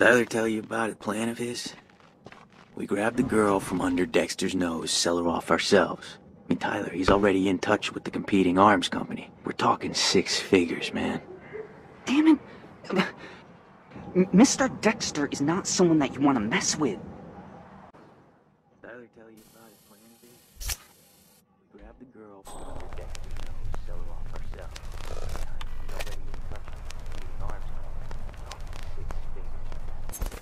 Tyler tell you about a plan of his? We grab the girl from under Dexter's nose, sell her off ourselves. I mean, Tyler, he's already in touch with the competing arms company. We're talking 6 figures, man. Damn it. Mr. Dexter is not someone that you want to mess with. Tyler tell you about his plan of his? We grab the girl from under Dexter's nose, sell her off ourselves. He's already in touch with the competing arms company. We're talking 6 figures.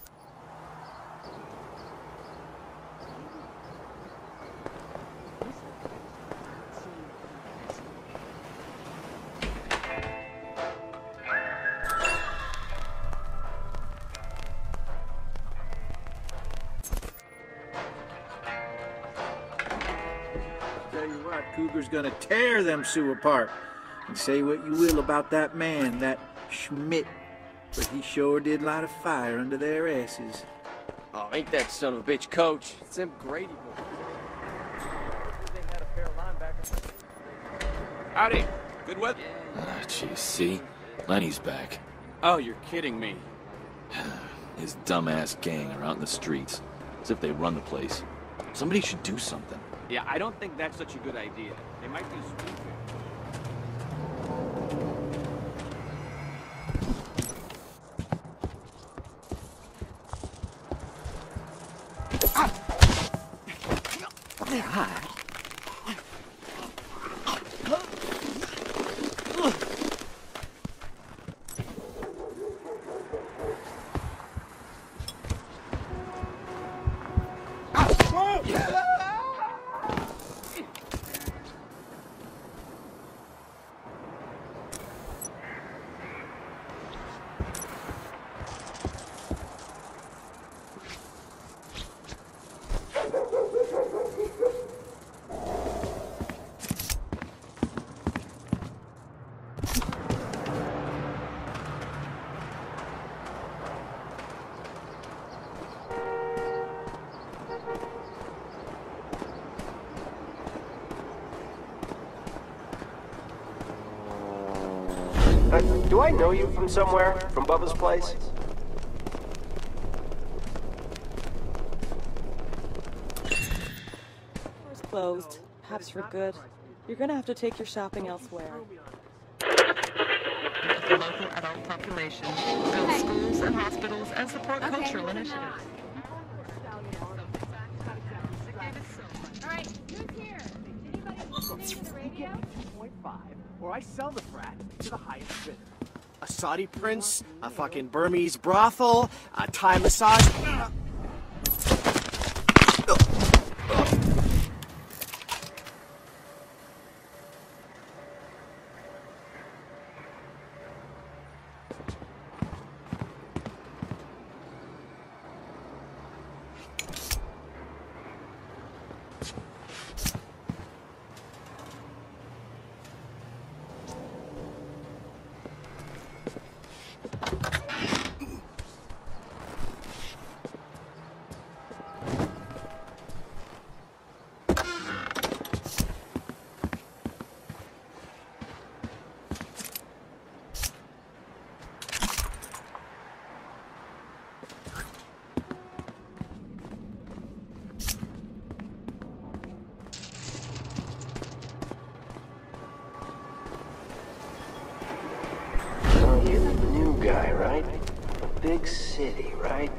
Tell you what, Cougar's gonna tear them Sioux apart. And say what you will about that man, that Schmidt, but he sure did light a fire under their asses. Oh, ain't that son of a bitch coach? It's them Grady boys. They had a pair of linebackers. Howdy. Good weather. Jeez, see? Lenny's back. Oh, you're kidding me. His dumbass gang are out in the streets, as if they run the place. Somebody should do something. Yeah, I don't think that's such a good idea. They might be stupid. Do I know you from somewhere? From Bubba's place? Door's closed, perhaps for good. You're gonna have to take your shopping elsewhere. The local adult population, build schools and hospitals, and support cultural initiatives. Alright, who's here? Anybody listening to the radio? 2.5, or I sell the frat to the highest bidder. A Saudi prince, a fucking Burmese brothel, a Thai massage. Guy, right? A big city, right?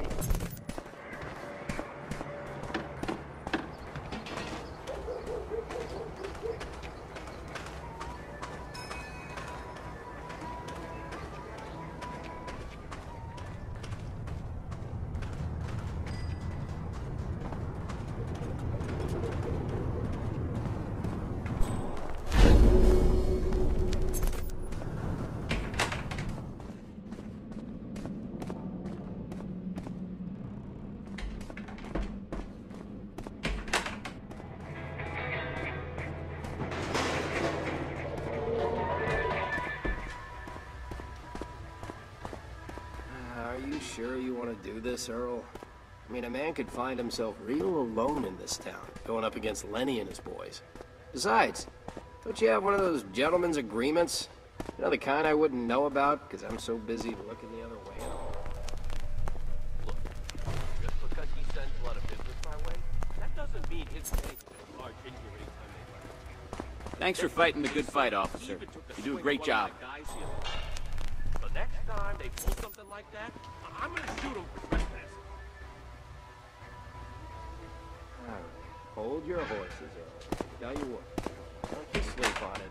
Sure you want to do this, Earl? I mean, a man could find himself real alone in this town, going up against Lenny and his boys. Besides, don't you have one of those gentlemen's agreements? You know, the kind I wouldn't know about, because I'm so busy looking the other way. Thanks for fighting the good fight, officer. You do a great job. The next time they pull something like that, I'm gonna shoot them for trespassing. All right. Hold your horses, Earl. Tell you what, don't you sleep on it.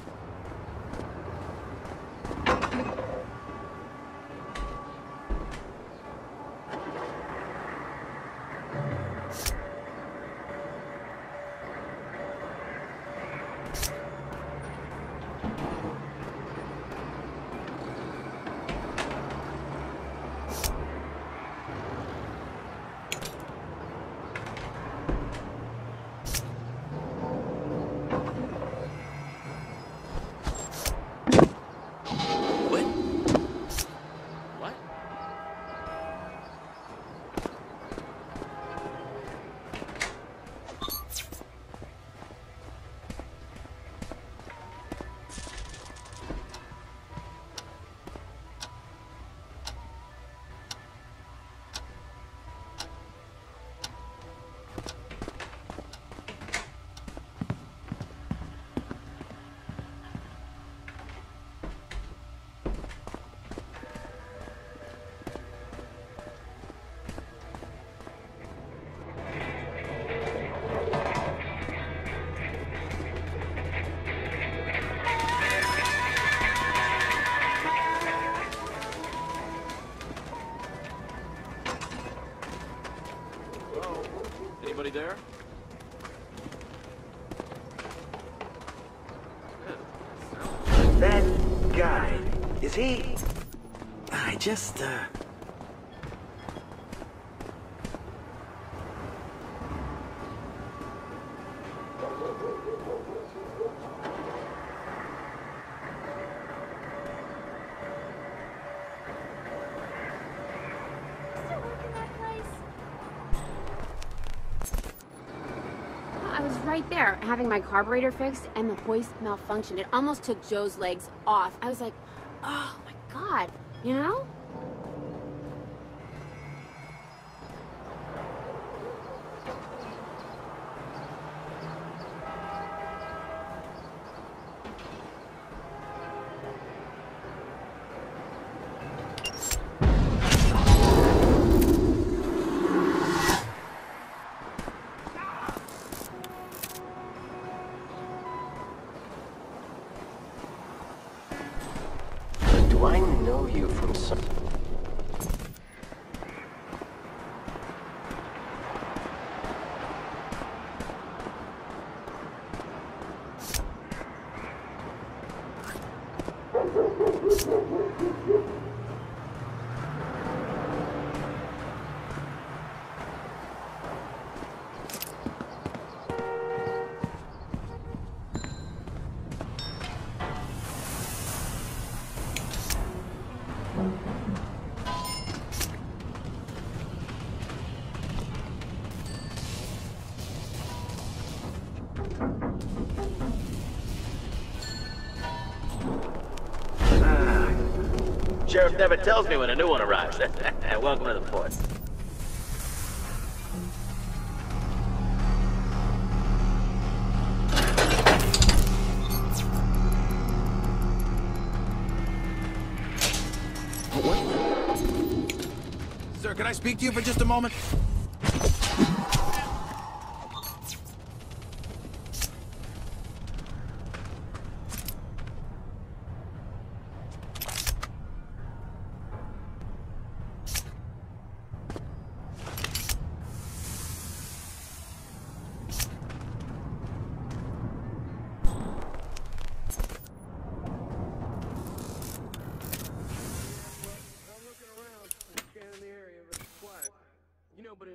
Anybody there? That guy, is he... I just, I was right there having my carburetor fixed and the hoist malfunctioned. It almost took Joe's legs off. I was like, oh my God, you know? Do I know you from some... Sheriff never tells me when a new one arrives. Welcome to the port. Sir, can I speak to you for just a moment? You know, but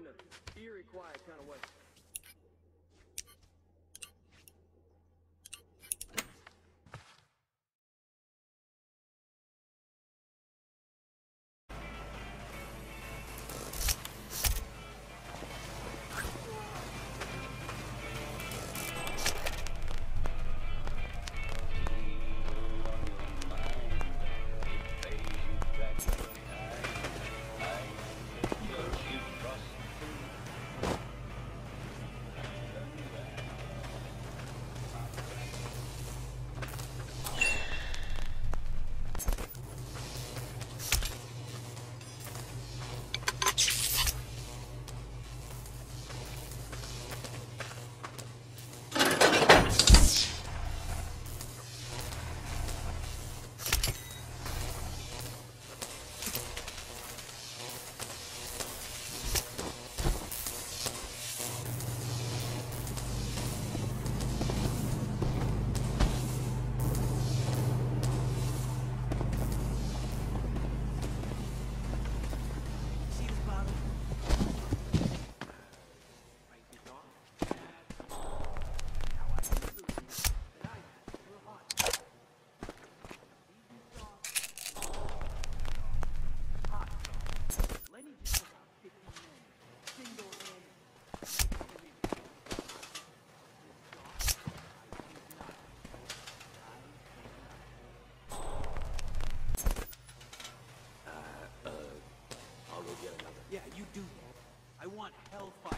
hellfire.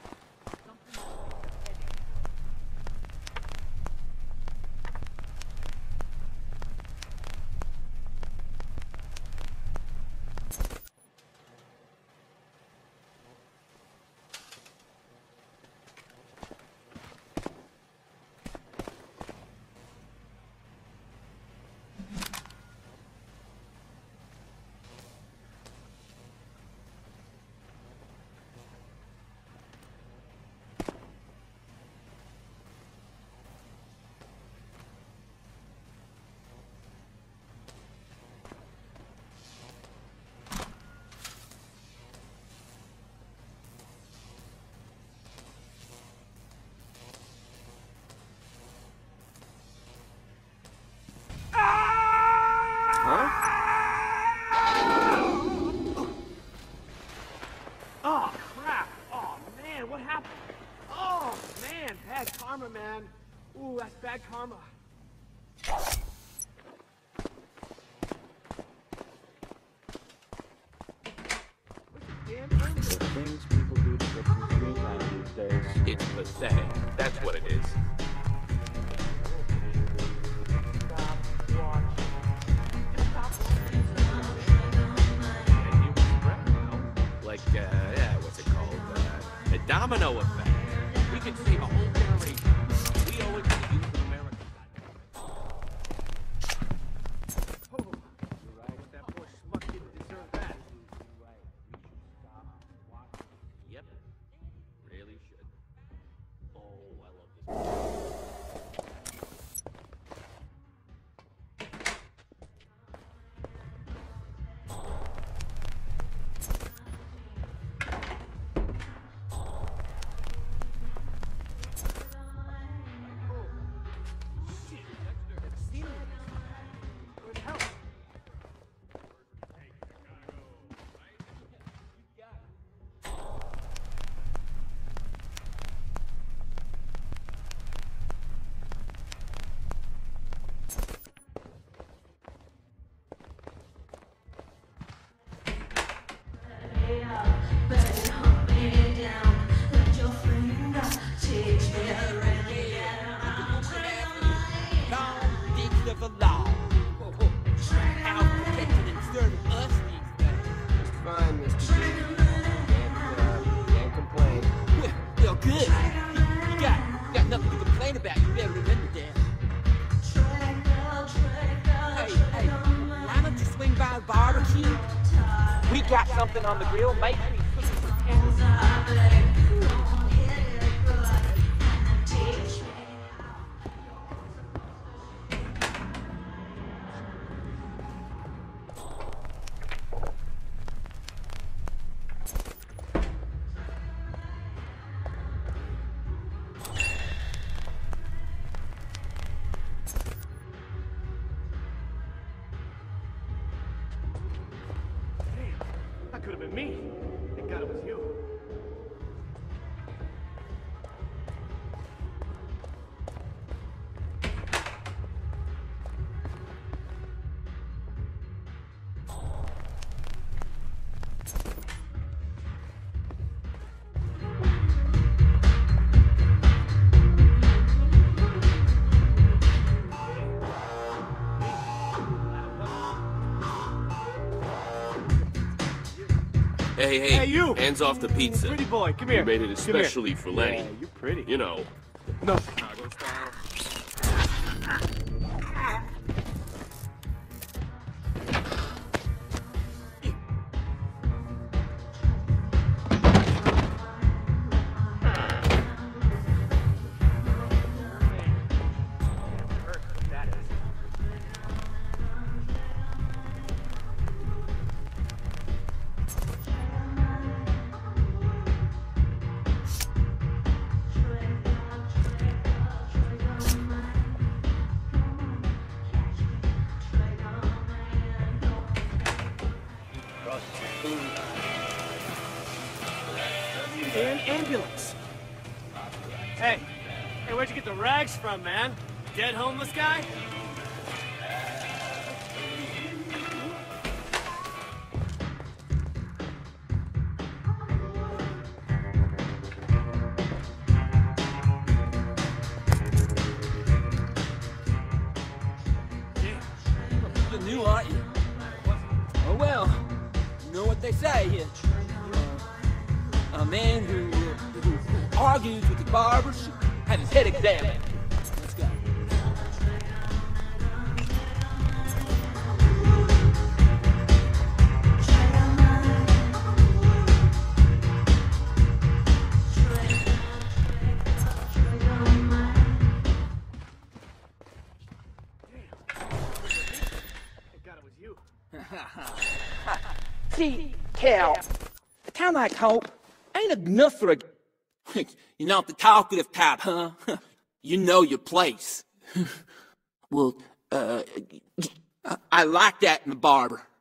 Oh, crap. Oh, man, what happened? Oh, man, bad karma, man. Ooh, that's bad karma. The things people do to get through screen time these days. It's pathetic. That's what it is. Like, yeah, what's it called? The domino effect. We could save a whole generation. We owe it to the youth of America. Oh, you're right. That poor schmuck didn't deserve that. Yep. Really should. Oh, I love this. Fine, Mr. G. Can't complain. Feel good. You got nothing to complain about. You better remember that. Hey, why don't you swing by a barbecue? We got something on the grill. Make me. That could have been me. Thank God it was you. Hey, you! Hands off the pizza. Pretty boy, come here. We made it Come here. especially for Lenny. Yeah, you're pretty. You know. No. Chicago style. An ambulance. Hey, where'd you get the rags from, man? Dead homeless guy? new, aren't you? Oh well, you know what they say. A man who argues with the barber should have his head examined. Let's go. See, Cal, a town like Hope ain't enough for a... You're not the talkative type, huh? You know your place. Well, I like that in the barber.